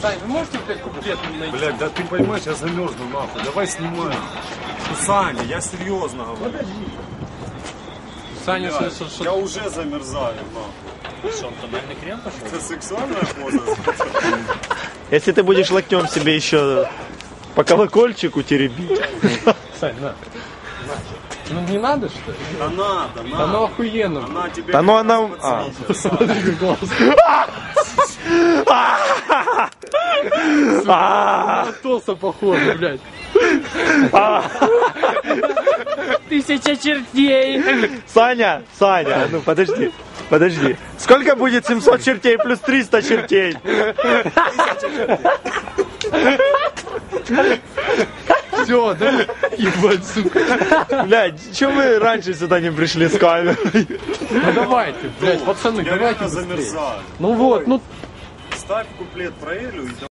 Сань, вы можете, блядь, куплет найти? Блядь, да ты понимаешь, я замерзну нахуй. Давай снимай. Ну, Саня, я серьезно говорю. Саня, Блядь, что... я уже замерзаю нахуй. Что, он тональный крем пошел? Это сексуальная поза? Если ты будешь локтем себе еще по колокольчику теребить. Сань, на. Ну не надо, что ли? Да надо, надо. Да ну охуенно. Она тебе... Да ну она... Смотри, как классно. На Тоса похоже, блядь. 1000 чертей! Саня, ну подожди. Сколько будет 700 чертей плюс 300 чертей? Все, да? Ебать, сука. Блядь, че вы раньше сюда не пришли с камерой? Ну давайте, блядь, пацаны, Я давайте реально быстрее. замерзаю. Ну вот, ну Ставь куплет про Элю и